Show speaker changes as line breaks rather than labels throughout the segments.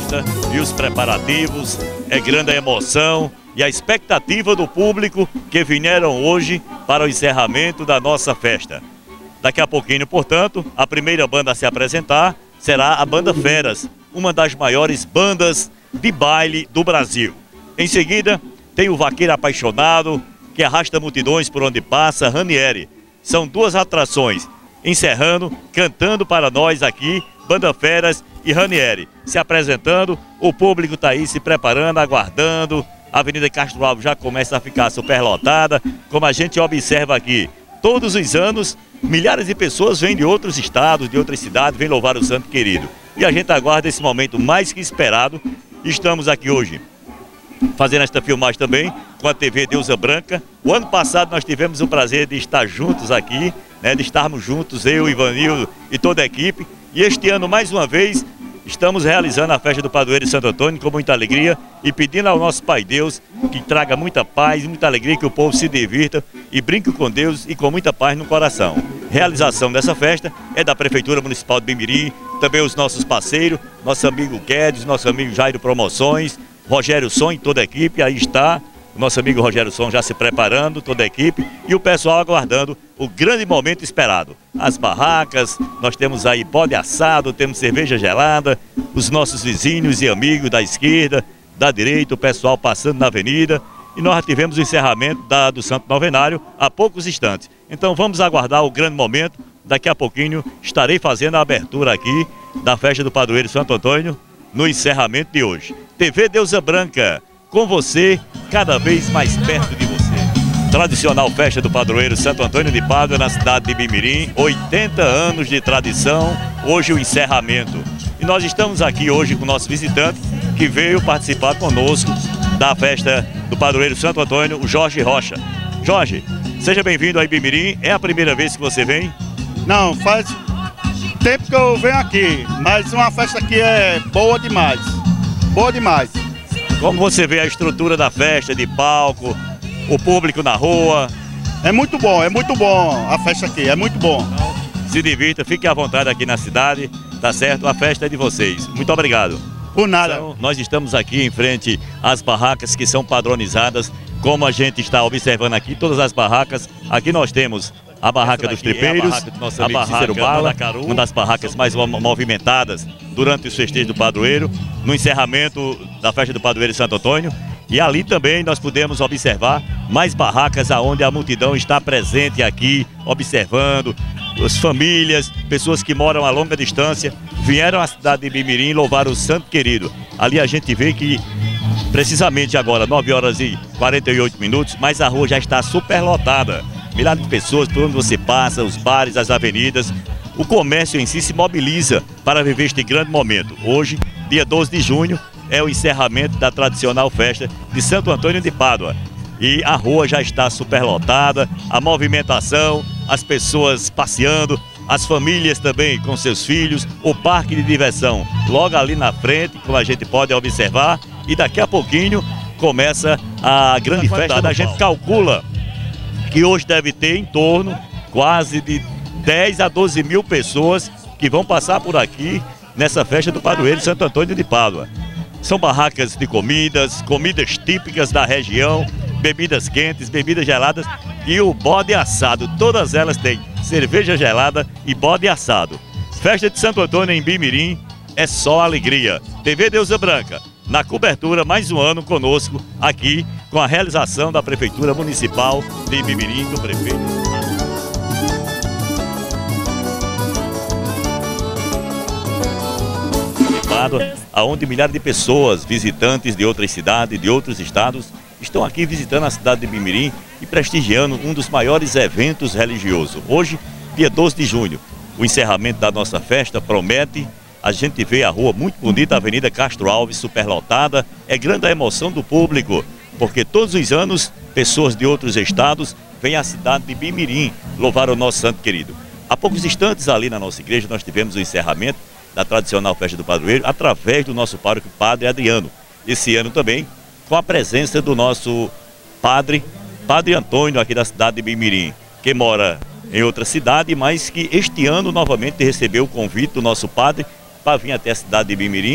festa e os preparativos, é grande a emoção e a expectativa do público que vieram hoje para o encerramento da nossa festa. Daqui a pouquinho, portanto, a primeira banda a se apresentar será a Banda Feras, uma das maiores bandas de baile do Brasil. Em seguida, tem o Vaqueiro Apaixonado, que arrasta multidões por onde passa, Ranieri. São duas atrações, encerrando, cantando para nós aqui, Banda Feras e Ranieri. Se apresentando, o público está aí se preparando, aguardando. A Avenida Castro Alves já começa a ficar superlotada, como a gente observa aqui. Todos os anos, milhares de pessoas vêm de outros estados, de outras cidades, vêm louvar o Santo Querido. E a gente aguarda esse momento mais que esperado. Estamos aqui hoje fazendo esta filmagem também com a TV Deusa Branca. O ano passado nós tivemos o prazer de estar juntos aqui, né, de estarmos juntos, eu, Ivanildo e toda a equipe. E este ano, mais uma vez, estamos realizando a festa do Padroeiro de Santo Antônio com muita alegria e pedindo ao nosso Pai Deus que traga muita paz e muita alegria, que o povo se divirta e brinque com Deus e com muita paz no coração. Realização dessa festa é da Prefeitura Municipal de Bimirim, também os nossos parceiros, nosso amigo Guedes, nosso amigo Jairo Promoções, Rogério Som e toda a equipe. Aí está o nosso amigo Rogério Som já se preparando, toda a equipe, e o pessoal aguardando o grande momento esperado. As barracas, nós temos aí bode assado, temos cerveja gelada, os nossos vizinhos e amigos da esquerda, da direita, o pessoal passando na avenida, e nós tivemos o encerramento do Santo Novenário há poucos instantes. Então vamos aguardar o grande momento. Daqui a pouquinho estarei fazendo a abertura aqui da festa do Padroeiro Santo Antônio no encerramento de hoje. TV Deusa Branca, com você, cada vez mais perto de você. Tradicional festa do Padroeiro Santo Antônio de Pádua, na cidade de Bimirim, 80 anos de tradição, hoje o encerramento. E nós estamos aqui hoje com o nosso visitante, que veio participar conosco da festa do Padroeiro Santo Antônio, o Jorge Rocha. Jorge, seja bem-vindo a Bimirim. É a primeira vez que você vem?
Não, faz tempo que eu venho aqui, mas uma festa aqui é boa demais. Boa demais.
Como você vê a estrutura da festa, de palco, o público na rua?
É muito bom a festa aqui, é muito bom.
Então, se divirta, fique à vontade aqui na cidade, tá certo? A festa é de vocês. Muito obrigado.
Por nada.
Então, nós estamos aqui em frente às barracas que são padronizadas, como a gente está observando aqui, todas as barracas. Aqui nós temos a barraca dos tripeiros, a barraca do Bala, uma das barracas mais movimentadas durante os festejos do Padroeiro, no encerramento da festa do Padroeiro de Santo Antônio. E ali também nós pudemos observar mais barracas aonde a multidão está presente aqui, observando, as famílias, pessoas que moram a longa distância, vieram à cidade de Bimirim louvar o Santo Querido. Ali a gente vê que precisamente agora, 9 horas e 48 minutos, mas a rua já está superlotada. Milhares de pessoas por onde você passa, os bares, as avenidas, o comércio em si se mobiliza para viver este grande momento. Hoje, dia 12 de junho, é o encerramento da tradicional festa de Santo Antônio de Pádua. E a rua já está superlotada, a movimentação, as pessoas passeando, as famílias também com seus filhos, o parque de diversão logo ali na frente, como a gente pode observar, e daqui a pouquinho começa a grande festa. A gente calcula que hoje deve ter em torno quase de 10 a 12 mil pessoas que vão passar por aqui nessa festa do Padroeiro Santo Antônio de Pádua. São barracas de comidas, comidas típicas da região, bebidas quentes, bebidas geladas e o bode assado. Todas elas têm cerveja gelada e bode assado. Festa de Santo Antônio em Bimirim é só alegria. TV Deusa Branca, na cobertura, mais um ano conosco aqui, com a realização da Prefeitura Municipal de Bimirim, do prefeito. Onde milhares de pessoas, visitantes de outras cidades, de outros estados, estão aqui visitando a cidade de Bimirim e prestigiando um dos maiores eventos religiosos. Hoje, dia 12 de junho, o encerramento da nossa festa promete. A gente vê a rua muito bonita, a Avenida Castro Alves superlotada. É grande a emoção do público, porque todos os anos pessoas de outros estados vêm à cidade de Bimirim louvar o nosso Santo Querido. Há poucos instantes ali na nossa igreja nós tivemos o encerramento da tradicional festa do Padroeiro através do nosso pároco Padre Adriano. Esse ano também com a presença do nosso Padre Antônio aqui da cidade de Bimirim, que mora em outra cidade, mas que este ano novamente recebeu o convite do nosso padre para vir até a cidade de Bimirim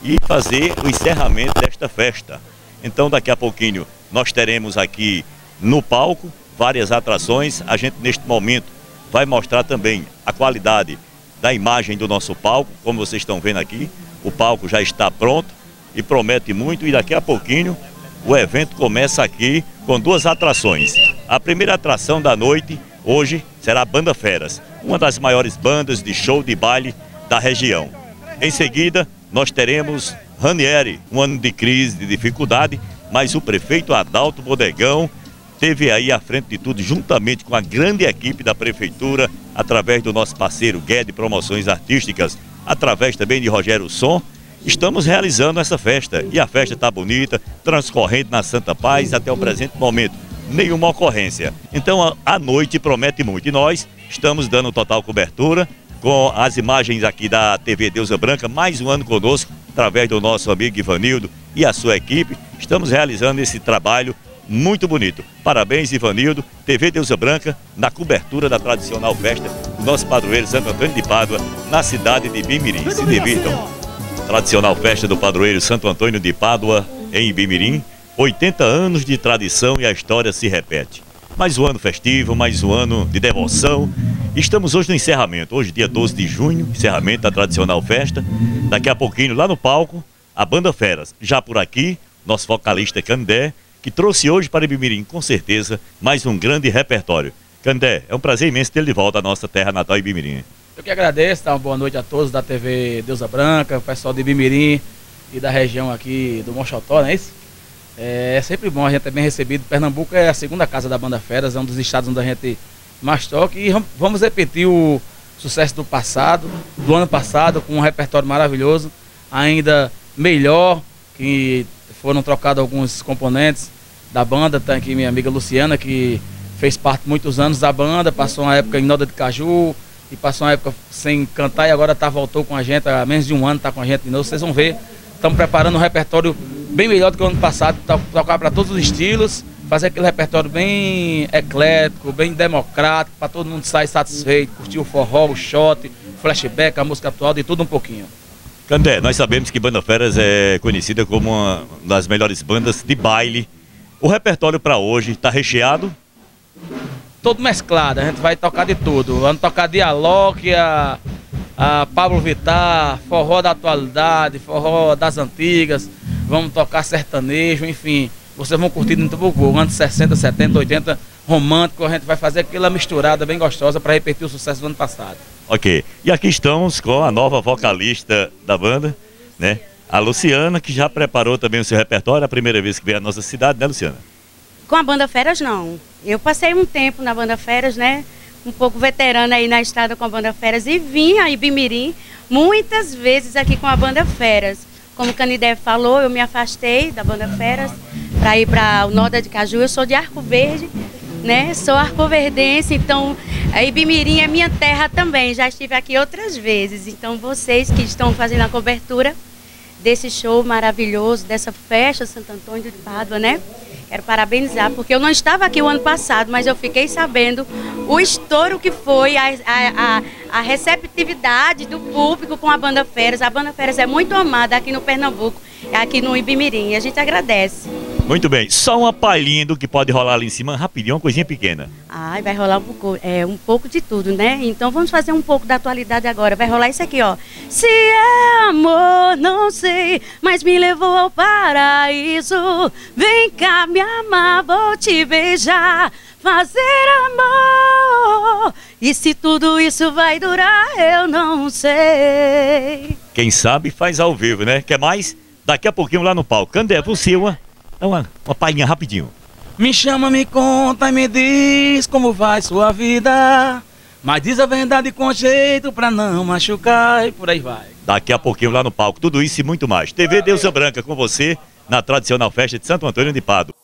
e fazer o encerramento desta festa. Então daqui a pouquinho nós teremos aqui no palco várias atrações. A gente neste momento vai mostrar também a qualidade da imagem do nosso palco. Como vocês estão vendo aqui, o palco já está pronto e promete muito, e daqui a pouquinho o evento começa aqui com duas atrações. A primeira atração da noite hoje será a Banda Feras, uma das maiores bandas de show de baile da região. Em seguida nós teremos Ranieri, um ano de crise, de dificuldade, mas o prefeito Adalto Bodegão esteve aí à frente de tudo, juntamente com a grande equipe da prefeitura, através do nosso parceiro Guedes Promoções Artísticas, através também de Rogério Som. Estamos realizando essa festa e a festa está bonita, transcorrendo na Santa Paz até o presente momento. Nenhuma ocorrência. Então a noite promete muito e nós estamos dando total cobertura com as imagens aqui da TV Deusa Branca, mais um ano conosco, através do nosso amigo Ivanildo e a sua equipe. Estamos realizando esse trabalho muito bonito. Parabéns, Ivanildo, TV Deusa Branca, na cobertura da tradicional festa do nosso padroeiro Santo Antônio de Pádua, na cidade de Ibimirim. Se divirtam. Tradicional festa do padroeiro Santo Antônio de Pádua, em Ibimirim. 80 anos de tradição e a história se repete. Mais um ano festivo, mais um ano de devoção. Estamos hoje no encerramento, hoje dia 12 de junho, encerramento da tradicional festa. Daqui a pouquinho, lá no palco, a Banda Feras. Já por aqui, nosso vocalista Candé, que trouxe hoje para Ibimirim, com certeza, mais um grande repertório. Candé, é um prazer imenso ter ele de volta à nossa terra natal, Ibimirim.
Eu que agradeço, uma boa noite a todos da TV Deusa Branca, o pessoal de Ibimirim e da região aqui do Mochotó, não é isso? É sempre bom, a gente é bem recebido. Pernambuco é a segunda casa da Banda Feras, é um dos estados onde a gente mais toca, e vamos repetir o sucesso do passado, do ano passado, com um repertório maravilhoso, ainda melhor, que foram trocados alguns componentes da banda. Tem aqui minha amiga Luciana, que fez parte muitos anos da banda, passou uma época em Noda de Caju e passou uma época sem cantar, e agora voltou com a gente, há menos de um ano está com a gente de novo. Vocês vão ver, estamos preparando um repertório bem melhor do que o ano passado, tocar para todos os estilos, fazer aquele repertório bem eclético, bem democrático, para todo mundo sair satisfeito, curtir o forró, o shot, o flashback, a música atual, de tudo um pouquinho.
Candé, nós sabemos que Banda Feras é conhecida como uma das melhores bandas de baile. O repertório para hoje está recheado?
Todo mesclado, a gente vai tocar de tudo. Vamos tocar de Alok, a Pablo Vittar, forró da atualidade, forró das antigas, vamos tocar sertanejo, enfim. Vocês vão curtir no Tubucu, anos 60, 70, 80, romântico. A gente vai fazer aquela misturada bem gostosa para repetir o sucesso do ano passado.
Ok, e aqui estamos com a nova vocalista da banda, né? A Luciana, que já preparou também o seu repertório, a primeira vez que veio à nossa cidade, né, Luciana?
Com a Banda Feras, não. Eu passei um tempo na Banda Feras, né? Um pouco veterana aí na estrada com a Banda Feras, e vim a Ibimirim muitas vezes aqui com a Banda Feras. Como o Canidé falou, eu me afastei da Banda Feras para ir para o Noda de Caju. Eu sou de Arco Verde, né? Sou arcoverdense, então a Ibimirim é minha terra também. Já estive aqui outras vezes. Então vocês que estão fazendo a cobertura desse show maravilhoso, dessa festa Santo Antônio de Pádua, né? Quero parabenizar, porque eu não estava aqui o ano passado, mas eu fiquei sabendo o estouro que foi, a receptividade do público com a Banda Feras. A Banda Feras é muito amada aqui no Pernambuco, aqui no Ibimirim, e a gente agradece.
Muito bem, só uma palhinha do que pode rolar ali em cima, rapidinho, uma coisinha pequena.
Ai, vai rolar um pouco de tudo, né? Então vamos fazer um pouco da atualidade agora. Vai rolar isso aqui, ó. Se é amor, não sei, mas me levou ao paraíso. Vem cá me amar, vou te beijar, fazer amor. E se tudo isso vai durar, eu não sei.
Quem sabe faz ao vivo, né? Quer mais? Daqui a pouquinho lá no palco. Candé, você, uma palhinha rapidinho.
Me chama, me conta e me diz como vai sua vida, mas diz a verdade com jeito pra não machucar, e por aí vai.
Daqui a pouquinho lá no palco, tudo isso e muito mais. TV Deusa Branca com você na tradicional festa de Santo Antônio de Pádua.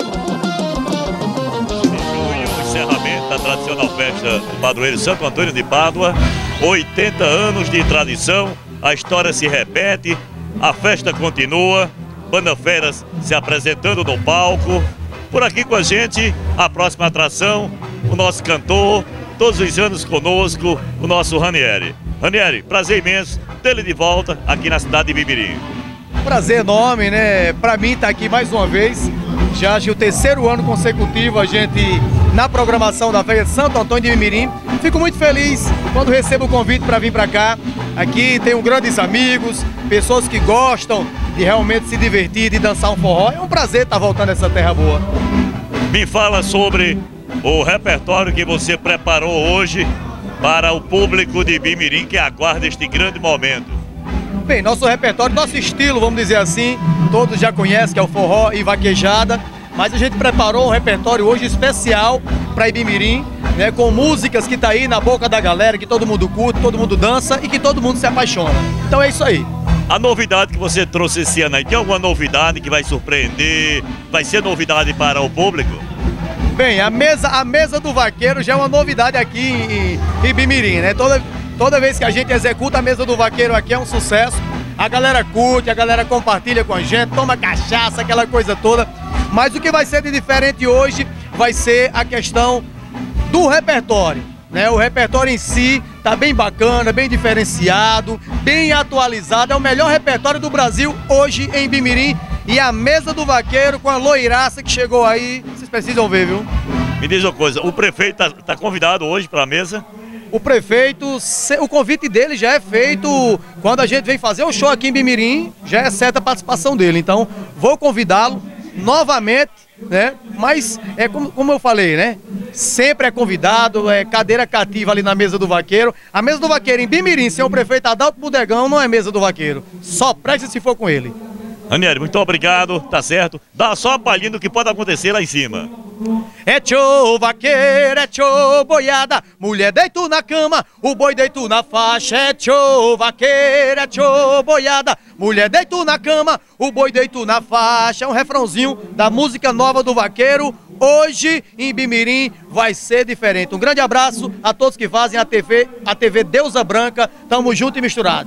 Encerramento da tradicional festa do padroeiro Santo Antônio de Pádua. 80 anos de tradição, a história se repete, a festa continua. Banda Feras se apresentando no palco. Por aqui com a gente, a próxima atração, o nosso cantor, todos os anos conosco, o nosso Ranieri. Ranieri, prazer imenso tê-lo de volta aqui na cidade de Ibimirim.
Prazer enorme, né? Para mim estar aqui mais uma vez. Já acho que o 3º ano consecutivo a gente na programação da Festa de Santo Antônio de Bimirim. Fico muito feliz quando recebo o convite para vir para cá. Aqui tenho grandes amigos, pessoas que gostam de realmente se divertir, de dançar um forró. É um prazer estar voltando a essa terra boa.
Me fala sobre o repertório que você preparou hoje para o público de Bimirim que aguarda este grande momento.
Bem, nosso repertório, nosso estilo, vamos dizer assim, todos já conhecem que é o forró e vaquejada, mas a gente preparou um repertório hoje especial para Ibimirim, né, com músicas que tá aí na boca da galera, que todo mundo curte, todo mundo dança e que todo mundo se apaixona. Então é isso aí.
A novidade que você trouxe esse ano aí, tem alguma novidade que vai surpreender? Vai ser novidade para o público?
Bem, a mesa do vaqueiro já é uma novidade aqui em Ibimirim, né? Toda vez que a gente executa a mesa do vaqueiro aqui é um sucesso. A galera curte, a galera compartilha com a gente, toma cachaça, aquela coisa toda. Mas o que vai ser de diferente hoje vai ser a questão do repertório, né? O repertório em si tá bem bacana, bem diferenciado, bem atualizado. É o melhor repertório do Brasil hoje em Bimirim. E a mesa do vaqueiro com a loiraça que chegou aí, vocês precisam ver, viu?
Me diz uma coisa, o prefeito tá convidado hoje para a mesa?
O prefeito, o convite dele já é feito quando a gente vem fazer um show aqui em Bimirim, já é certa a participação dele. Então, vou convidá-lo novamente, né? Mas, é como eu falei, né? Sempre é convidado, é cadeira cativa ali na mesa do vaqueiro. A mesa do vaqueiro em Bimirim, sem o prefeito Adalto Bodegão, não é mesa do vaqueiro. Só preste se for com ele.
Ranieri, muito obrigado, tá certo. Dá só uma palhinha do que pode acontecer lá em cima.
É tchô vaqueiro, é tchô boiada, mulher deito na cama, o boi deito na faixa. É tchô vaqueiro, é tchô boiada, mulher deito na cama, o boi deito na faixa. É um refrãozinho da música nova do vaqueiro. Hoje em Bimirim vai ser diferente. Um grande abraço a todos que fazem a TV Deusa Branca. Tamo junto e misturado.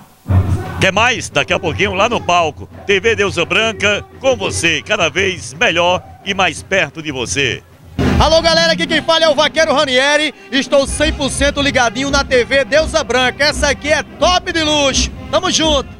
Quer mais? Daqui a pouquinho lá no palco. TV Deusa Branca com você, cada vez melhor e mais perto de você.
Alô galera, aqui quem fala é o Vaqueiro Ranieri. Estou 100% ligadinho na TV Deusa Branca. Essa aqui é top de luxo. Tamo junto.